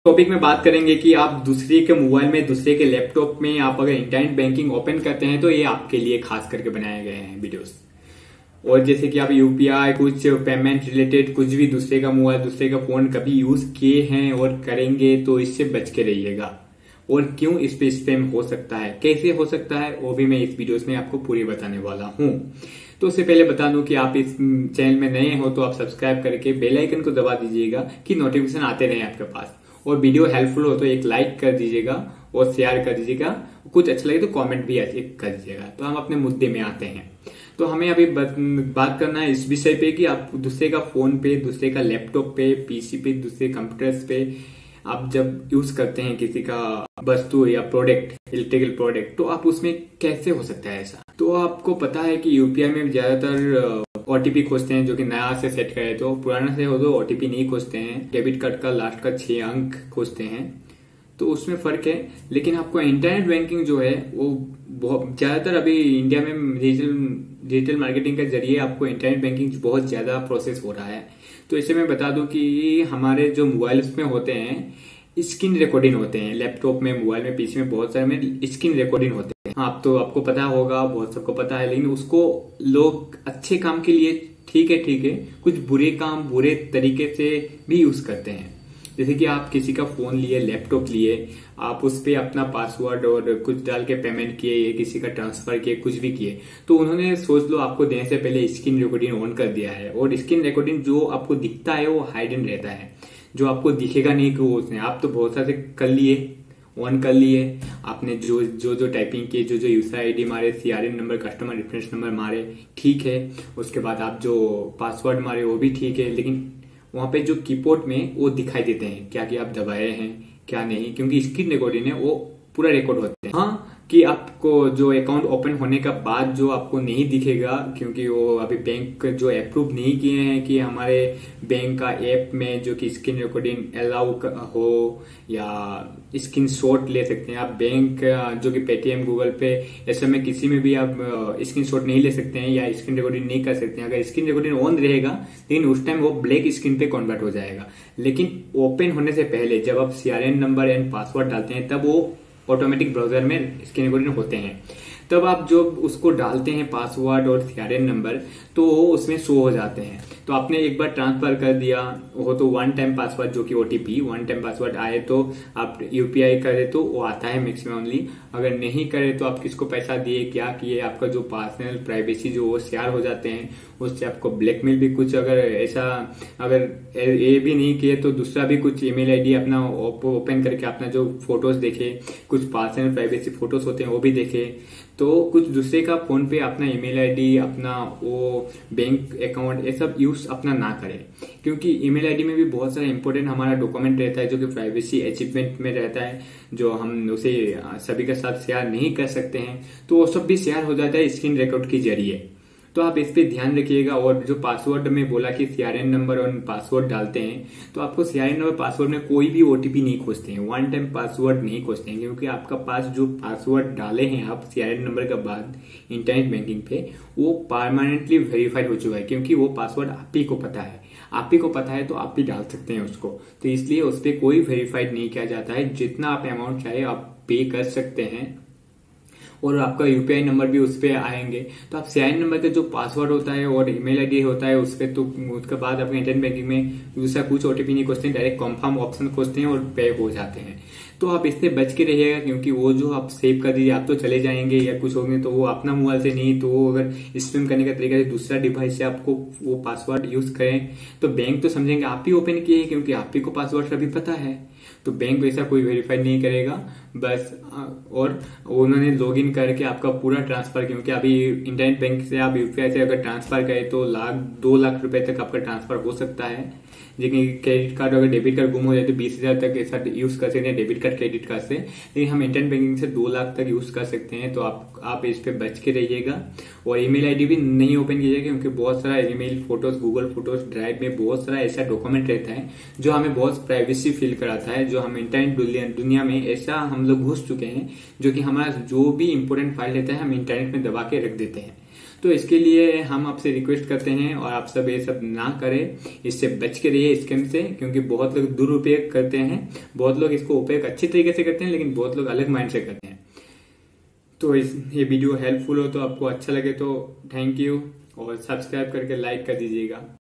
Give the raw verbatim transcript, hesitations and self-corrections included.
Topic में बात करेंगे कि आप दूसरे के मोबाइल में, दूसरे के लैपटॉप में आप अगर इंटरनेट बैंकिंग ओपन करते हैं तो ये आपके लिए खास करके बनाए गए हैं वीडियोस। और जैसे कि आप यूपीआई, कुछ पेमेंट रिलेटेड कुछ भी दूसरे का मोबाइल, दूसरे का फोन कभी यूज किए हैं और करेंगे तो इससे बच के रहिएगा। और क्यों इस पे स्पैम हो सकता है, कैसे हो सकता है, वो भी मैं इस वीडियोस में आपको पूरी बताने वाला हूँ। तो उससे पहले बता दूं कि आप इस चैनल में नए हो तो आप सब्सक्राइब करके बेल आइकन को दबा दीजिएगा कि नोटिफिकेशन आते रहे आपके पास। और वीडियो हेल्पफुल हो तो एक लाइक कर दीजिएगा और शेयर कर दीजिएगा। कुछ अच्छा लगे तो कमेंट भी कर दीजिएगा। तो हम अपने मुद्दे में आते हैं। तो हमें अभी बात करना है इस विषय पे कि आप दूसरे का फोन पे, दूसरे का लैपटॉप पे, पीसी पे, दूसरे कंप्यूटर्स पे आप जब यूज करते हैं किसी का वस्तु या प्रोडक्ट, इलेक्ट्रिकल प्रोडक्ट, तो आप उसमें कैसे हो सकता है ऐसा। तो आपको पता है कि यूपीआई में ज्यादातर ओटीपी खोजते हैं, जो कि नया से सेट करे तो, पुराना से हो तो ओटीपी नहीं खोजते हैं। डेबिट कार्ड का लास्ट का छह अंक खोजते हैं, तो उसमें फर्क है। लेकिन आपको इंटरनेट बैंकिंग जो है वो बहुत ज्यादातर अभी इंडिया में डिजिटल डिजिटल मार्केटिंग के जरिए आपको इंटरनेट बैंकिंग बहुत ज्यादा प्रोसेस हो रहा है। तो इसे मैं बता दूं कि हमारे जो मोबाइल्स में होते हैं स्क्रीन रिकॉर्डिंग होते हैं, लैपटॉप में, मोबाइल में, पीसी में बहुत सारे में स्क्रीन रिकॉर्डिंग होते हैं। आप तो आपको पता होगा, बहुत सबको पता है, लेकिन उसको लोग अच्छे काम के लिए ठीक है ठीक है कुछ बुरे काम, बुरे तरीके से भी यूज करते हैं। जैसे कि आप किसी का फोन लिए, लैपटॉप लिए, आप उस पर अपना पासवर्ड और कुछ डाल के पेमेंट किए या किसी का ट्रांसफर किए, कुछ भी किए, तो उन्होंने सोच लो आपको देने से पहले स्क्रीन रिकॉर्डिंग ऑन कर दिया है। और स्क्रीन रिकॉर्डिंग जो आपको दिखता है वो हाइडन रहता है, जो आपको दिखेगा नहीं कि वो उसने। आप तो बहुत सारे कर लिए, ऑन कर लिए, आपने जो जो जो टाइपिंग की, जो जो यूजर आईडी मारे, CRN number, customer reference number मारे, ठीक है। उसके बाद आप जो पासवर्ड मारे वो भी ठीक है, लेकिन वहां पे जो कीबोर्ड में वो दिखाई देते हैं क्या कि आप दबाए हैं क्या नहीं, क्योंकि स्क्रीन रिकॉर्डिंग है वो पूरा रिकॉर्ड होते हैं। हाँ, कि आपको जो अकाउंट ओपन होने का बाद जो आपको नहीं दिखेगा, क्योंकि वो अभी बैंक जो अप्रूव नहीं किए हैं कि हमारे बैंक का ऐप में जो कि स्क्रीन रिकॉर्डिंग अलाउ हो या स्क्रीन शॉट ले सकते हैं आप। बैंक जो कि पेटीएम, गूगल पे, ऐसे में किसी में भी आप स्क्रीन शॉट नहीं ले सकते हैं या स्क्रीन रिकॉर्डिंग नहीं कर सकते हैं। अगर स्क्रीन रिकॉर्डिंग ऑन रहेगा लेकिन उस टाइम वो ब्लैक स्क्रीन पे कन्वर्ट हो जाएगा। लेकिन ओपन होने से पहले जब आप सीआरएन नंबर एंड पासवर्ड डालते हैं तब वो ऑटोमेटिक ब्राउजर में स्क्रीन रिकॉर्डिंग होते हैं। तब आप जो उसको डालते हैं पासवर्ड और सीआरएन नंबर, तो उसमें शो हो जाते हैं। तो आपने एक बार ट्रांसफर कर दिया हो तो वन टाइम पासवर्ड, जो कि ओटीपी वन टाइम पासवर्ड आए तो आप यूपीआई करे तो वो आता है मैक्सिमम ओनली। अगर नहीं करे तो आप किसको पैसा दिए, क्या किए, आपका जो पर्सनल प्राइवेसी जो वो शेयर हो जाते हैं। उससे आपको ब्लैकमेल भी कुछ, अगर ऐसा अगर ये भी नहीं किए तो दूसरा भी कुछ ईमेल आईडी अपना ओपन करके अपना जो फोटोज देखे, कुछ पर्सनल प्राइवेसी फोटोज होते हैं वो भी देखे, तो कुछ दूसरे का फोन पे अपना ईमेल आईडी, अपना वो बैंक अकाउंट, ये सब यूज अपना ना करें। क्योंकि ईमेल आईडी में भी बहुत सारा इंपॉर्टेंट हमारा डॉक्यूमेंट रहता है जो कि प्राइवेसी अचीवमेंट में रहता है, जो हम उसे सभी के साथ शेयर नहीं कर सकते हैं। तो वो सब भी शेयर हो जाता है स्क्रीन रिकॉर्ड के जरिए। तो आप इस पे ध्यान रखिएगा। और जो पासवर्ड में बोला कि सीआरएन नंबर और पासवर्ड डालते हैं, तो आपको सीआरएन नंबर, पासवर्ड में कोई भी ओटीपी नहीं खोजते हैं, वन टाइम पासवर्ड नहीं खोजते हैं, क्योंकि आपका पास जो पासवर्ड डाले हैं आप सीआरएन नंबर के बाद इंटरनेट बैंकिंग पे, वो परमानेंटली वेरीफाइड हो चुका है। क्योंकि वो पासवर्ड आप ही को पता है, आप ही को पता है तो आप ही डाल सकते हैं उसको। तो इसलिए उस पर कोई वेरीफाइड नहीं किया जाता है। जितना आप अमाउंट चाहे आप पे कर सकते हैं और आपका यूपीआई नंबर भी उस पर आएंगे। तो आप सीआईएन नंबर का जो पासवर्ड होता है और ईमेल आईडी होता है उस पर, तो उसके बाद अपने इंटरनेट बैंकिंग में दूसरा कुछ ओटीपी नहीं खोजते हैं, डायरेक्ट कंफर्म ऑप्शन खोजते हैं और पे हो जाते हैं। तो आप इससे बच के रहिएगा, क्योंकि वो जो आप सेव कर दीजिए, आप तो चले जाएंगे या कुछ होंगे तो वो अपना मोबाइल से नहीं, तो वो अगर स्पैम करने का तरीका से दूसरा डिवाइस से आपको वो पासवर्ड यूज करें तो बैंक तो समझेंगे आप ही ओपन किए हैं, क्योंकि आप ही को पासवर्ड सभी पता है। तो बैंक वैसा कोई वेरीफाई नहीं करेगा बस। और उन्होंने लॉगिन करके आपका पूरा ट्रांसफर, क्योंकि अभी इंटरनेट बैंक से आप यूपीआई से अगर ट्रांसफर करें तो लाख दो लाख रुपए तक आपका ट्रांसफर हो सकता है। लेकिन क्रेडिट कार्ड, अगर डेबिट कार्ड गुम हो जाए तो बीस हजार तक ऐसा यूज कर सकते हैं डेबिट कार्ड, क्रेडिट कार्ड से। लेकिन हम इंटरनेट बैंकिंग से दो लाख तक यूज कर सकते हैं। तो आप आप इस पे बच के रहिएगा। और ईमेल आईडी भी नहीं ओपन कीजिएगा, क्योंकि बहुत सारा email, photos, Google photos drive में बहुत सारा ऐसा डॉक्यूमेंट रहता है जो हमें बहुत प्राइवेसी फील कराता है। जो हम इंटरनेट दुनिया में ऐसा हम लोग घुस चुके हैं, जो कि हमारा जो भी इंपोर्टेंट फाइल रहता है हम इंटरनेट में दबा के रख देते हैं। तो इसके लिए हम आपसे रिक्वेस्ट करते हैं और आप सब ये सब ना करें, इससे बच के रहिए स्कैम से, क्योंकि बहुत लोग दुरुपयोग करते हैं। बहुत लोग इसको उपयोग अच्छी तरीके से करते हैं, लेकिन बहुत लोग अलग माइंड से करते हैं। तो इस ये वीडियो हेल्पफुल हो तो, आपको अच्छा लगे तो थैंक यू, और सब्सक्राइब करके लाइक कर दीजिएगा।